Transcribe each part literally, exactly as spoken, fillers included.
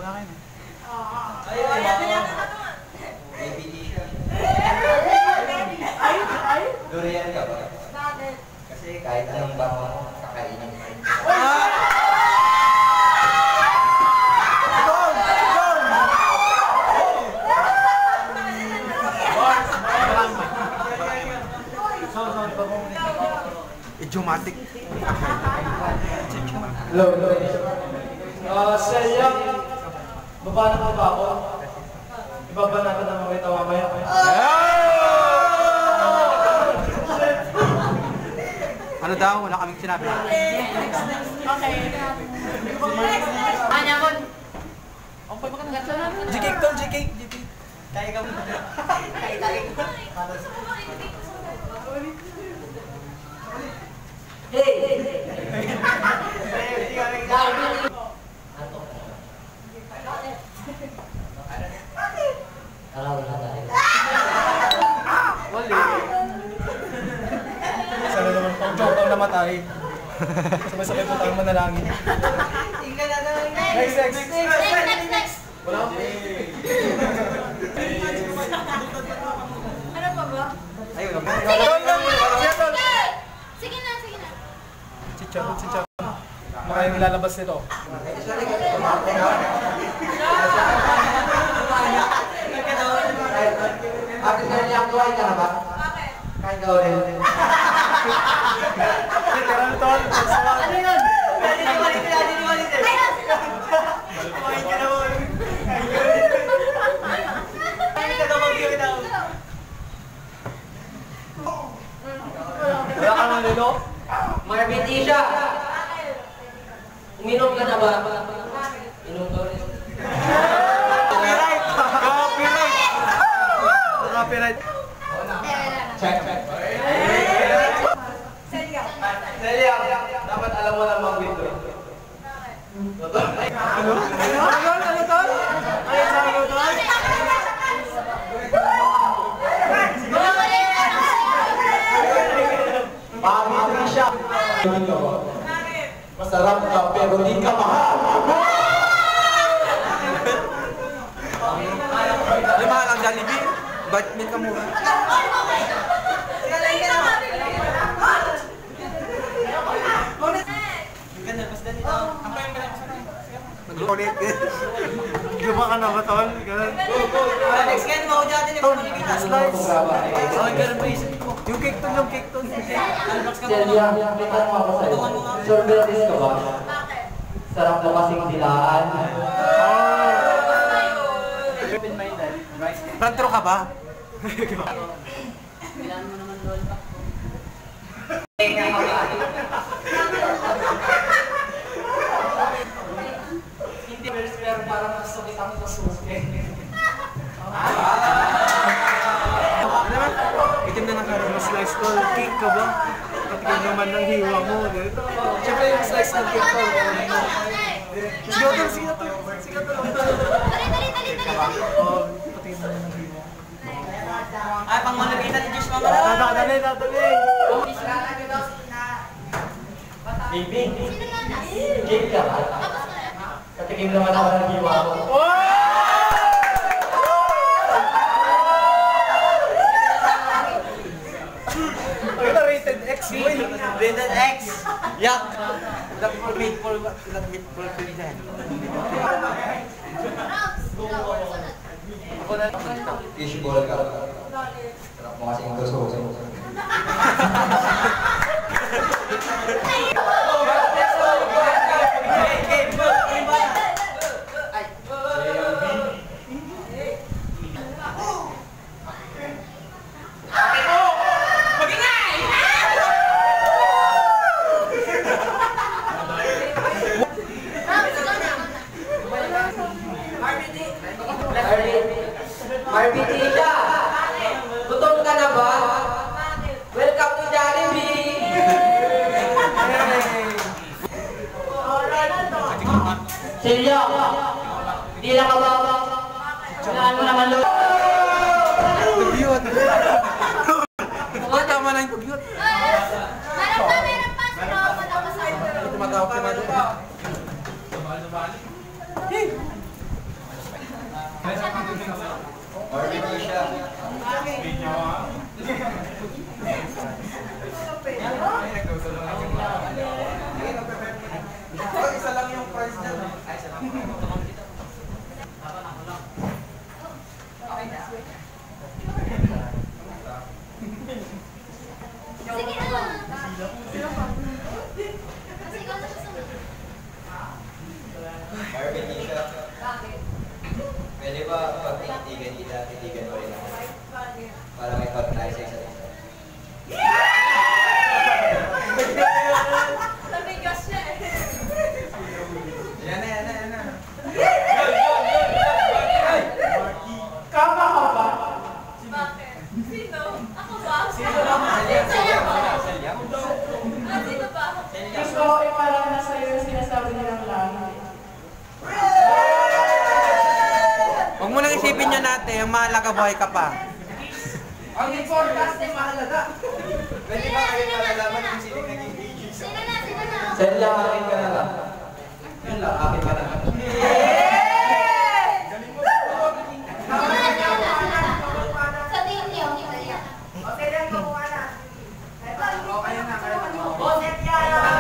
akin eh. Ay, ay, ay. Ay, ay. Durian ka ba? Bakit? Kasi kahit anong bango, kakainin mo. Idiomatic. Hello, hello. Ah, Celia, baba na ba ba ako? Ibaba natin ang mga tawa maya. Ano daw? Wala kaming sinabi. Okay. Anya mo. Okay ba ka na? G-cake tol, G-cake. Kaya ka muna. Kaya kaya. Hey! Wali. Sana naman pang joke ang namatay. Sabay-sabay po tayong manalangin. Tingnan na naman. Next, next. Next, next, next. Wala ko. Ano pa ba? Ayun, wala. Sige na, sige na. Chicharon, chicharon. Makaya nilalabas nito. Ate Celia, kuhain ka na ba? Bakit? Kain ka ulit. Chicharon ito. Ano yun? Kumain ka na ulit. Wala ka ng lilo? Marbitisha! Uminom ka na ba? Inom ka ulit. Copyright! Copyright! Copyright! Check, check. Celia. Celia, dapat alam mo na mag-withdraw. Ano? Ano? Ano? Ano to? Ay, sabi mo to? Marbitisha! Masarap ka pero di ka mahal. Yung mahal ang Jollibee, but milk ka mura. Nag-ulit. Gaba ka na ba, Tol? Ganun. Next ngayon, mao dyan din yung panibitas. Slice. Ay, ganun pa isip ko. Yung cake to, yung cake to. Celia, may tanong ako sa'yo. Sorbetes ka ba? Bakit? Sarap na kasing dilaan. Front row ka ba? Kailangan mo naman doon pa. Hindi, pero parang masakit ako sa suke. Ano naman? Itim na ng karoon. Slice ko, cake ka ba? Patikin naman ng hiwa mo. Siyempre yung slice ng cake ko. Sige to, sige to. Sige to. Dali, dali, dali, dali. Oo, patikin naman ng hiwa. Ay, pang malapitan ni Diyos Mama. Dadali, dadali. Baby, Sino na na? cake ka ba? Tapos na yan. Patikin naman ako ng hiwa mo. Ay, na rated X, boy. Rated X. Yak! That will make for that meat for pinsan. Ako na. Fishball ka. Sarap mo kasing gusto. Marbitisha! Gutom ka na ba? Welcome to Jollibee! Celia, di lang ka ba? Kailangan mo naman lo. Kubyot! Oh, tama na yung kubyot. Meron pa, meron pa. Sumama pa daw sa Tumatawag ka na doon. Barbecue siya. Oh, isa lang yung price niya. Ay, isa lang. Sige na. Kasi ikaw na siya sumunod. Barbecue siya. Bakit? Pwede ba pag titigan kita, titigan ko rin ako? Para may pag-try sa isa't isa. Namigas siya eh. Yan na, yan na, yan na. Kama ka ba? Bakit? Sino? Ako ba? Sino lang? Sa'yo ba? Selyam. Ah, sino ba? Gusto ko ay parang nasa iyo yung sinasabi nilang langit. Huwag mo nang isipin nyo natin, ang mahalaga buhay ka pa. Ang importante mahalaga. Pwede ba kayo malalaman kung sino naging D J? Sino na? Sino na? Selya, akin ka na lang. Yun lang, akin ka na lang. Sino na? Sino na? Sino na? Sa tingin niyo. Okay lang, kumuha na. Okay na, kaya na. O, Setya!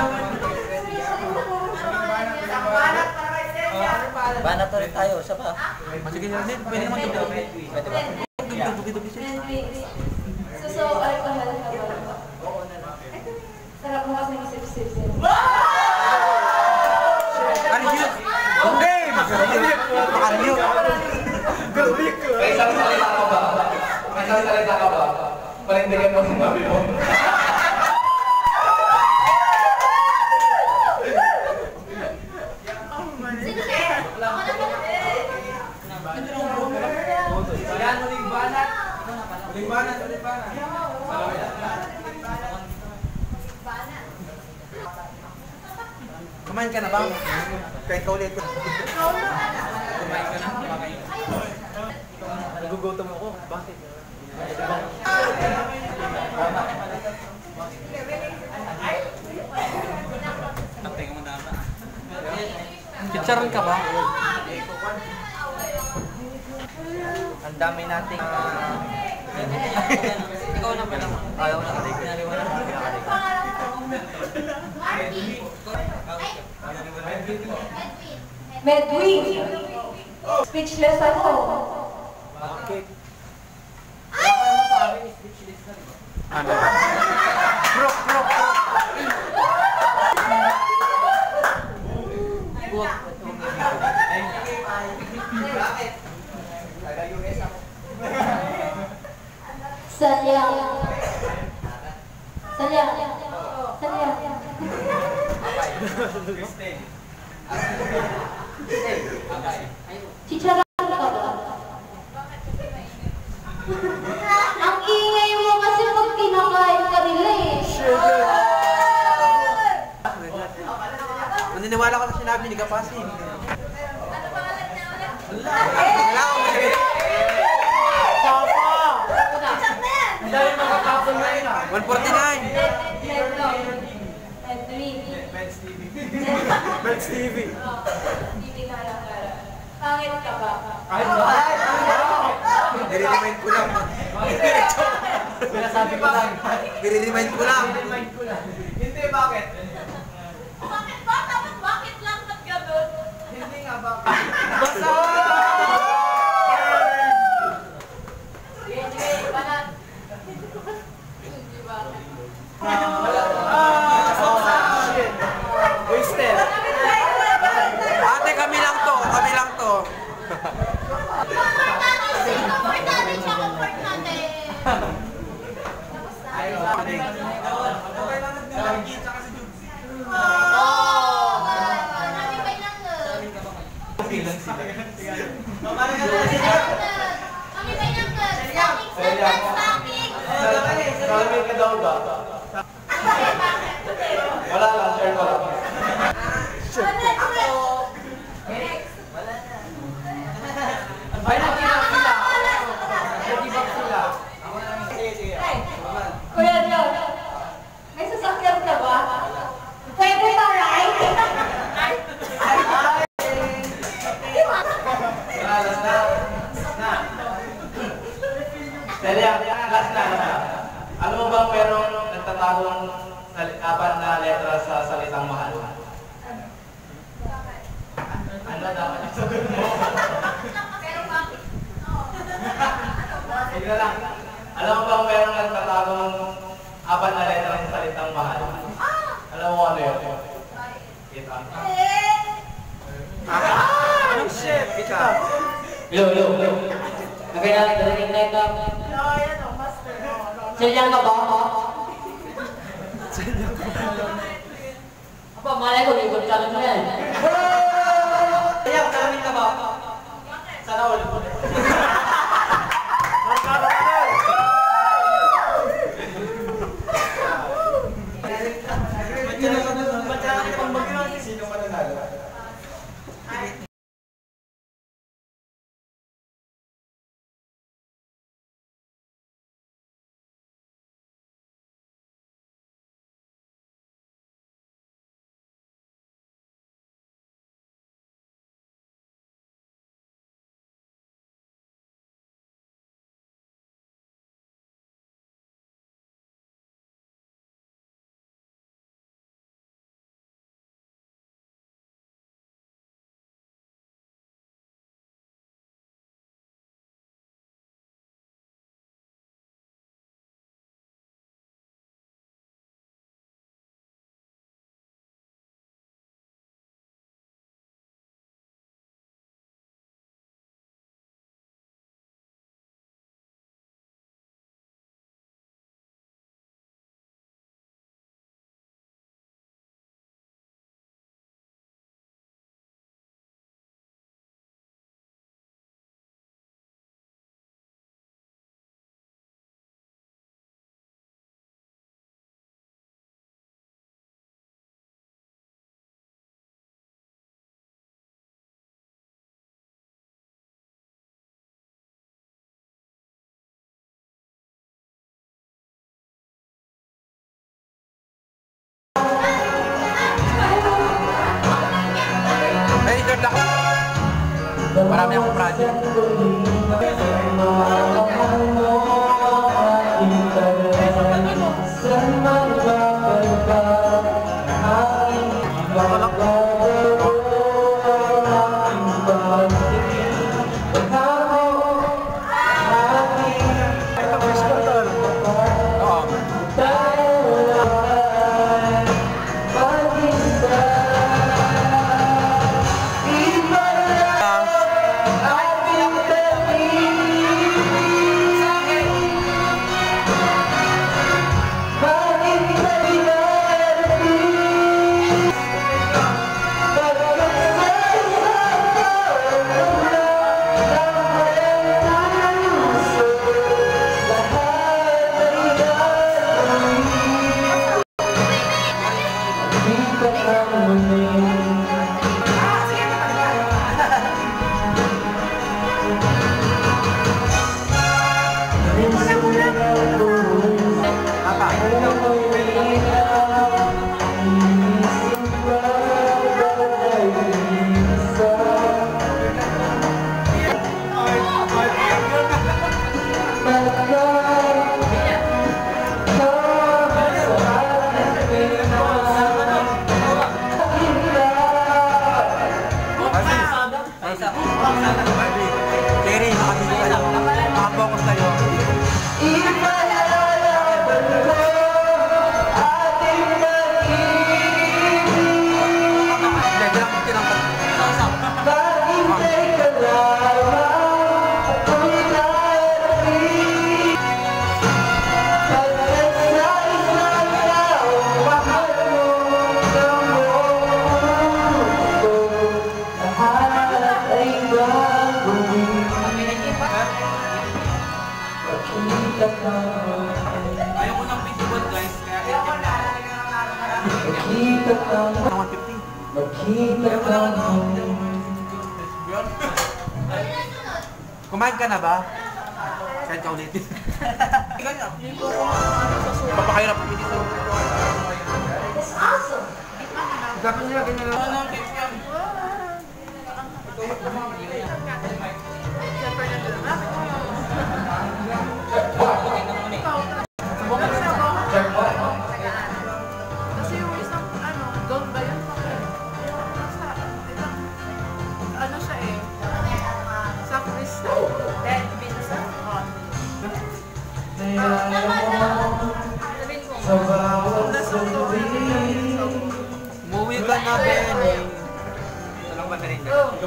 Banat para kay Setya! Banat ulit tayo, isa pa. Sige na rin, pwede naman ito. Pwede ba? So, so, ay, pahal ka ba? Sarap mo kasi isip-isip. Ano yun? Okay! Ano yun? May isang salita ka ba? May isang salita ka ba? Panindigan mo ang sabi mo. Sino na? Ako na ba? Yan, uling banat. Uling banat, uling banat. Kumain ka na ba? Kahit ka ulit. Kumain ka na? Kumain. Nagugutom ako. Bakit? Antay mo na ba? Chicharon ka ba? Ang dami nating... Ikaw na ba lang? Ayaw na kalik. Pinaliwa na kalik. Medwin! Speechless ako. Bakit? Ano? Krok, krok, krok. Sayang. Sayang. Sayang. Chicharon ka ba? Ang ingay mo kasi pag kinakain ka nila eh. Naniniwala ko sa sinabi ni Kapasin. Ano pangalan niya ulit? Wala akong masakit. Papa! Medwin. Ang dami makakapon na yun ah. one forty-nine. Medwin. Benz T V. Hindi na lang. Pangit ka ba? Ay, bakit? Nire-remind ko lang. Sinasabi ko lang. Nire-remind ko lang. Remind ko lang. Hindi, bakit? Bakit ba? Tapos bakit lang? Ba't ganun? Hindi nga, bakit? Basta! Sige, banat. Hindi ba? Ah! Shit. Wasted. Ate, kami lang to. Kami lang to. Comfort natin siya. Comfort natin siya. Comfort natin. Oh! Marami pa ilang nun. Kami pa ilang nun. Stocking, stocking, stocking. Salamig ka daw ba? Wala lang, share ko lang. Ay, nag-ibag sila. Nag-ibag sila. Kuya John, may sasakyan ka ba? Pwede ba, right? Wala lang na. sali- apat na letra sa salitang mahal. Ano dapat yung sagot mo? Pero bakit? Sige na lang. Alam mo bang meron nagtatagong apat na letra sa salitang mahal? Alam mo ano yun? Kita. Anong chef? Ika. Hello, hello, hello. Magandang darating na ito. Silyang ka ba? Apa, malay ko, ikot ka lang mo yan. Kaya, kalamin ka ba? Sana all. Sino mananalo? Ay, third ako. Marami akong project. Jerry, nakabili ka lang. Nakapokus tayo. Ayaw ko ng fifty-one guys, kaya one fifty. Kumain ka na ba? Saan ka ulit? Papakahirap ko dito. Dapat nila ganyan lang.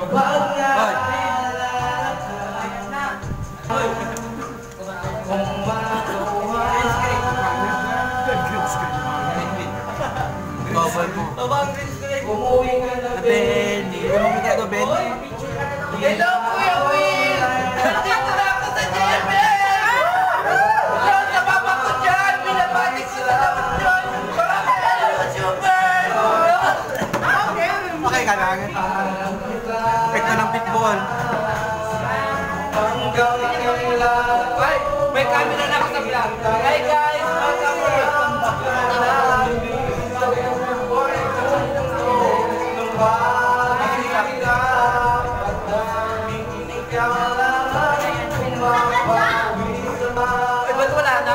Bubble mo. Umuwi ka na, Benny. Hindi mo kita ito, Benny. Hello, Kuya Will! Nandito na ako sa J M L! Yan, sa papa ko dyan! Binabati ko na naman dyan! Maraming ano, super! Okay ka lang. Epekto ng pitbull. Hanggang ngayon lang. Ay, may camera na ako sa vlog. Hey guys, welcome to Ay, ba't wala na?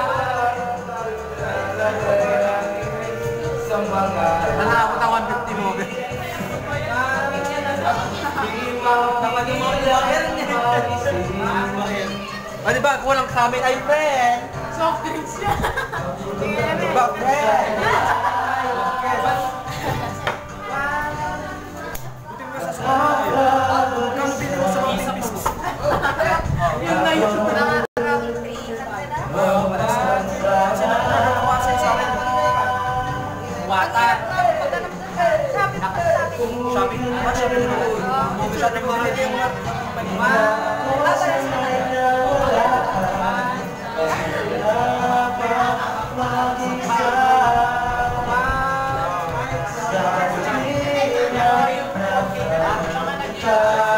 Sa mga Nanakot ang one fifty mo. O diba, kulang sa amin ay friend. Soft drinks yan. Diba, friend? Buti mo sa sumay. Kung pili mo sa mga business. Yun na yun. Water. Shopping? What shopping mo? Shopping mo rin yung Sa